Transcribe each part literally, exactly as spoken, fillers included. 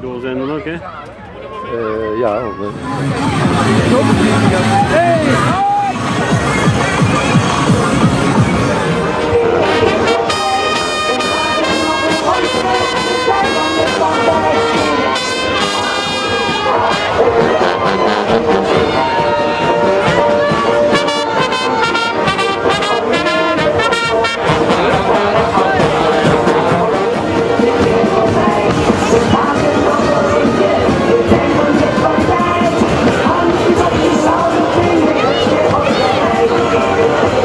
idool zijn dan ook, hè? Uh, ja. Uh. Hey!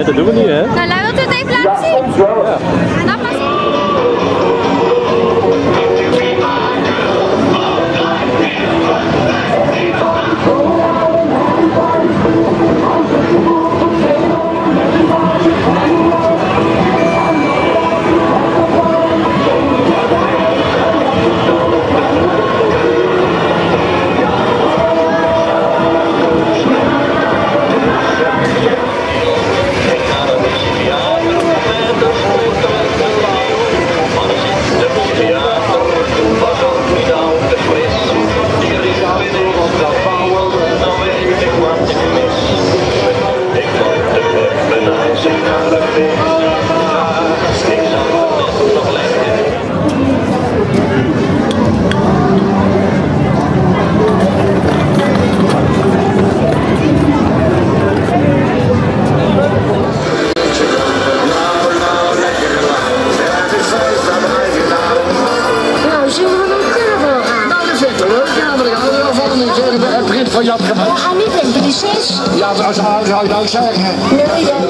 Nee, dat doen we niet, hè? Nou, laten we het even laten zien. Ja. Laat maar zien. Van Jan gemaakt. Ja, en niet in de zes. Ja, als zou je nou zeggen. Nee, ja.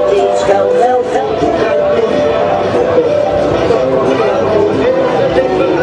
Thank you.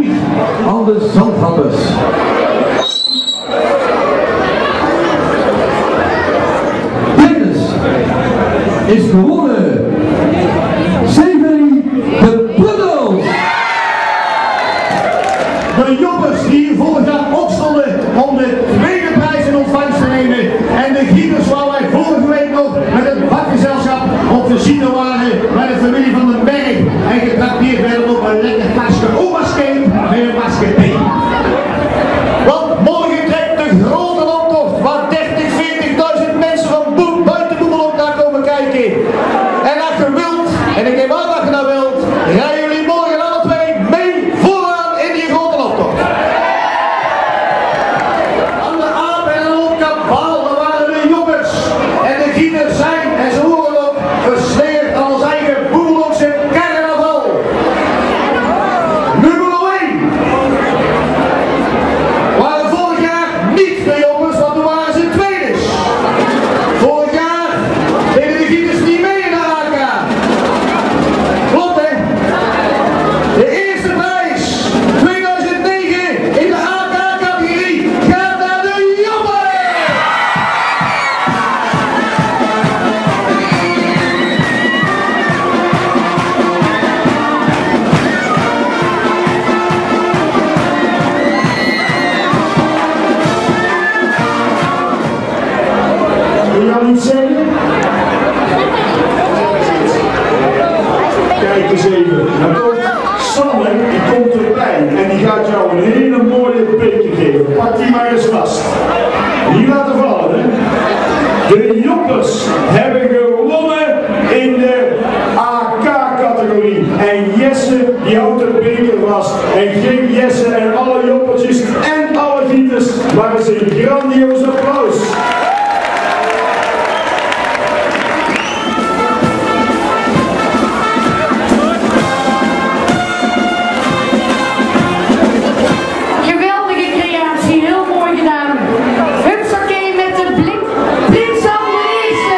Louis aan de zandhappers. Tennis is gewonnen. Zeverie de Puddels. De jongens die hier vorig jaar opstonden om de tweede prijs in ontvangst te nemen. En de gieters waar wij vorige week nog met het bakgezelschap op visite waren bij de familie van den Berg. En getrakteerd werden op een lekker tasje omascake met een masketeen. Want morgen trekt de grote optocht waar dertig, veertigduizend mensen van buiten Boemelonk naar komen kijken. En als je wilt, en ik neem aan dat je dat wilt, rijden jullie morgen alle twee mee vooraan in die grote optocht. Aan de aap en aan de kabaal, daar waren de jongens. En de gieters zijn, en ze horen ook, versleerd aan ons eigen Boemelonkse carnaval. Nummer één. Waren vorig jaar niet de jongens, want toen waren ze tweede. Vorig jaar deden de gieters niet mee in de A K. Klopt hè? De eerste prijs tweeduizend negen in de A K-categorie gaat naar de jongens! Wil je al iets zeggen? Kijk eens even. Dan komt Sanne, die komt erbij en die gaat jou een hele mooie beker geven. Pak die maar eens vast. Niet laten vallen, hè. De Joppers hebben gewonnen in de A K-categorie. En Jesse, die houdt de beker vast. En geef Jesse en alle Joppertjes en alle gieters maar eens een grandioos applaus. Geweldige creatie, heel mooi gedaan. Hupsakee met de blik. Prins Andriessen.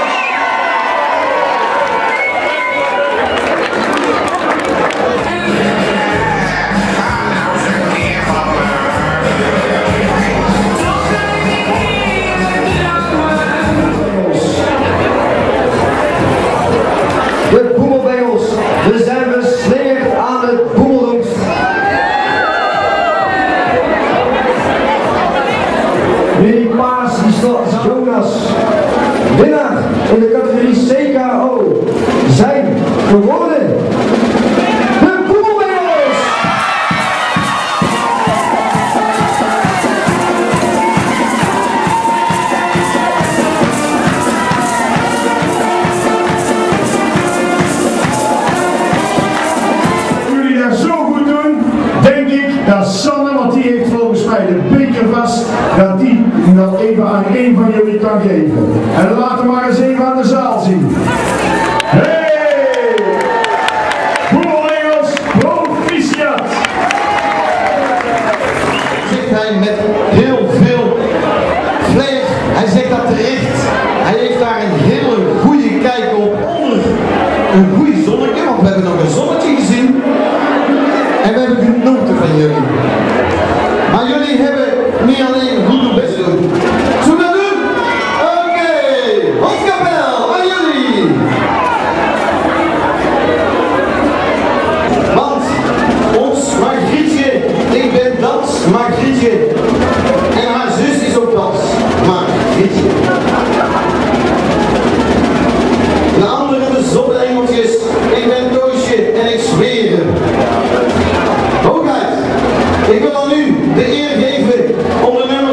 De Boemelbengels, we zijn versleerd aan het Boemelonks. Willy Paas, die staat Jonas. Winnaar in de categorie C K O zijn geworden de Boemelbengels. Jullie dat zo goed doen, denk ik dat Sanne, want die heeft volgens mij de beker vast, dat die dat even aan één van jullie kan geven. En laten we maar eens even aan de zaal zien. Hey! Boemelbengels, proficiat! Zegt hij met heel veel flair. Hij zegt dat terecht. Hij heeft daar een hele goede kijk op onder een goede zonnetje, want we hebben nog een zonnetje gezien. En we hebben genoten van jullie. Maar jullie hebben niet alleen goed hun best doen. Zullen we dat doen? Oké, Hofkapel, aan jullie. Want ons Margrietje, ik ben dans Margrietje. En haar zus is ook dans Margrietje. De andere de zotte engeltjes, ik ben Toosje en ik zweer. Hoogheid, ik wil aan u de eer geven om de nummer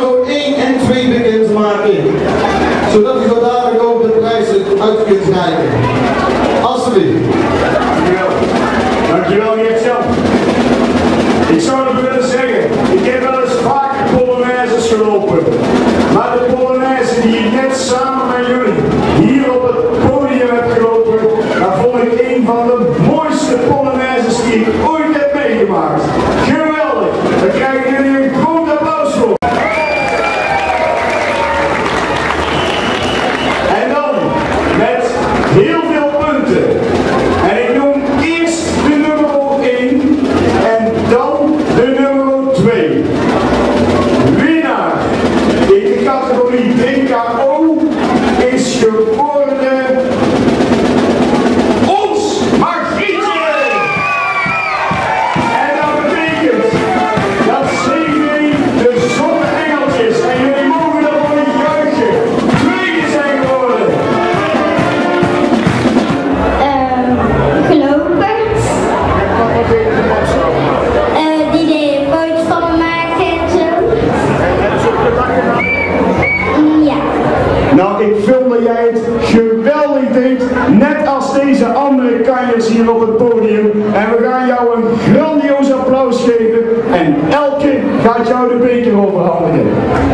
Elke gaat jou de beker overhandigen.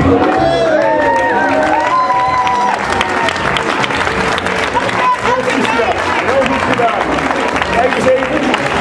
Heel goed gedaan. Kijk eens even.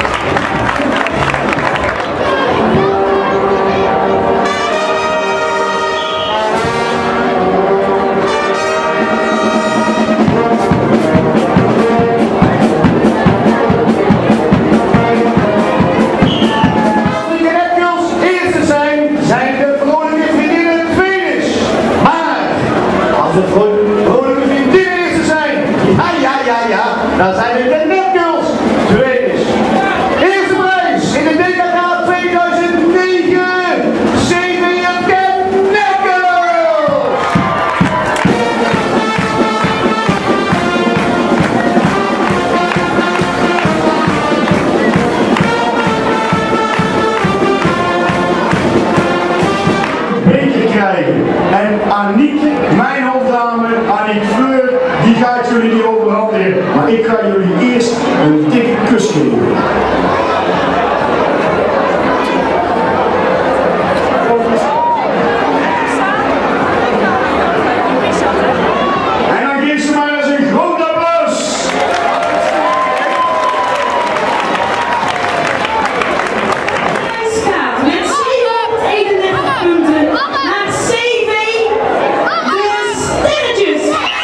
Dan zijn het de Netgirls. Tweede. Eerste prijs in de D K K tweeduizend negen. zeven Netgirls. Beker krijgen. En Aniek, mijn hoofddame, Aniek Fleur, die gaat jullie die overhandigen. Maar ik ga jullie eerst een dikke kus geven. En dan geef ze maar eens een groot applaus. Het gaat met zevenhonderdeenendertig punten naar C V de Sterretjes.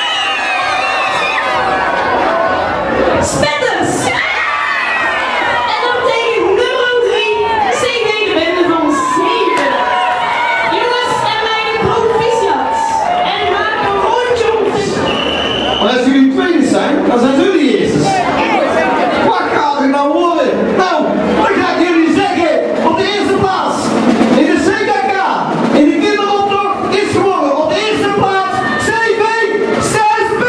Spetters! En dan tegen nummer drie, C V de Bende van zeven. Jongens en meiden, proficiat. En maak een rondje om. Maar als jullie tweede zijn, dan zijn jullie eerste. Wat gaat er nou worden? Nou, dan ga ik jullie zeggen, op de eerste plaats in de C K K, in de kinderoptocht is gewonnen op de eerste plaats C V zes B.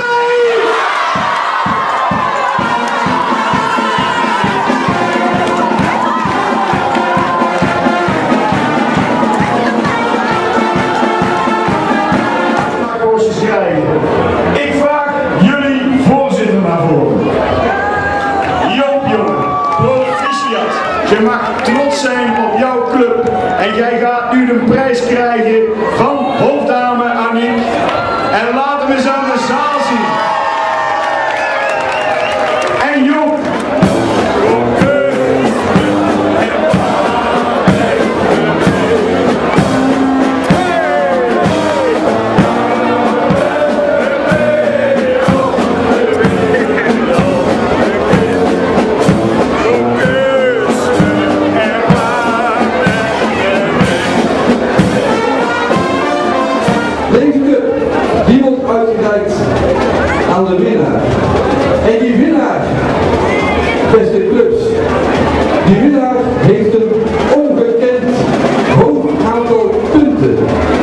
Ik vraag jullie voorzitter naar voren. Joop jongen, proficiat. Je mag trots zijn op jouw club en jij gaat nu de prijs krijgen van hoofddame Aniek. En laten we eens aan de zaal zien. En Joop. Deze cup, die wordt uitgereikt aan de winnaar. En die winnaar, beste clubs, die winnaar heeft een ongekend hoog aantal punten.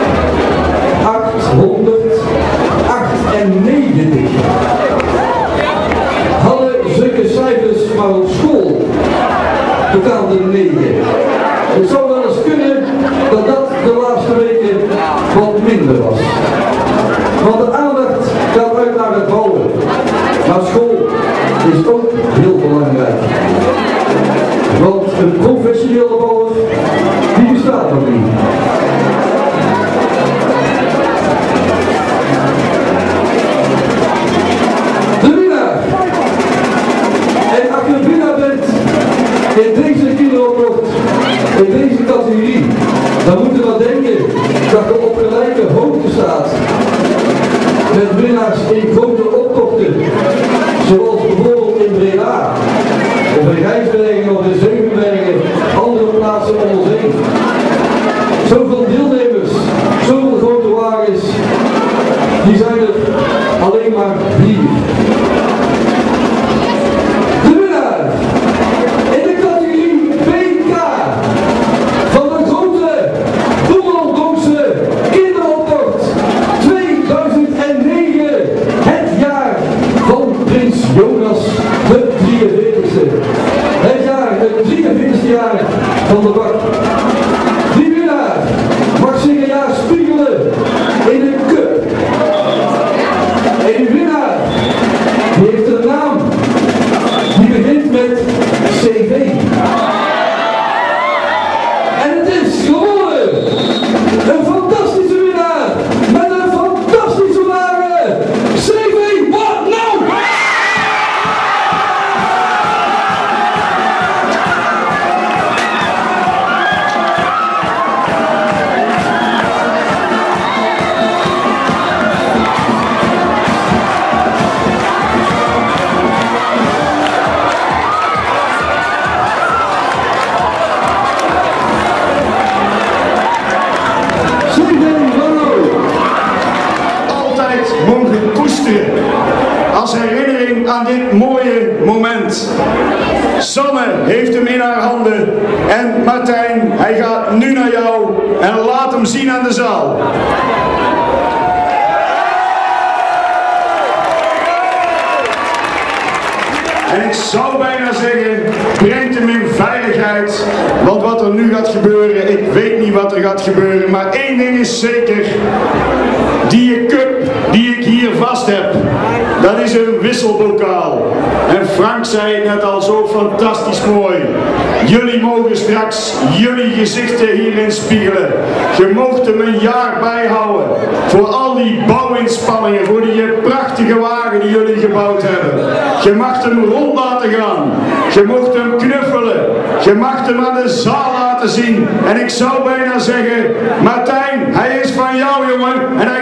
achthonderdachtennegentig. Hadden zulke cijfers maar op school, betaalde negen. Het zou wel eens kunnen dat dat de laatste weken wat minder was. Want de aandacht gaat uit naar het bouwen. Maar school is ook heel belangrijk. Want een professionele bouwer, die bestaat nog niet. De winnaar! En als je winnaar bent in deze kinderoptocht, in deze categorie, dan moeten we denken dat je op gelijke hoogte staat met winnaars in grote optochten, zoals bijvoorbeeld in Breda, of in Rijsbergen of in Zevenbergen, andere plaatsen om ons heen. Zoveel deelnemers, zoveel grote wagens, die zijn er alleen maar vier. De winnaar in de categorie B K van de grote Boemelandongse kinderoptocht tweeduizend negen, het jaar van Prins Jonas de drieënveertigste. Het jaar, het drieënveertigste jaar van de bak. Die winnaar mag zich een jaar spiegelen in de cup. heeft hem in haar handen. En Martijn, hij gaat nu naar jou en laat hem zien aan de zaal. En ik zou bijna zeggen, brengt hem in veiligheid. Want wat er nu gaat gebeuren, ik weet niet wat er gaat gebeuren. Maar één ding is zeker, die cup die ik hier vast heb, dat is een wisselbokaal. En Frank zei het net al zo fantastisch mooi. Jullie mogen straks jullie gezichten hierin spiegelen. Je mocht hem een jaar bijhouden. Voor al die bouwinspanningen, voor die prachtige wagen die jullie gebouwd hebben. Je mag hem rond laten gaan. Je mocht hem knuffelen. Je mag hem aan de zaal laten zien. En ik zou bijna zeggen, Martijn, hij is van jou jongen. En hij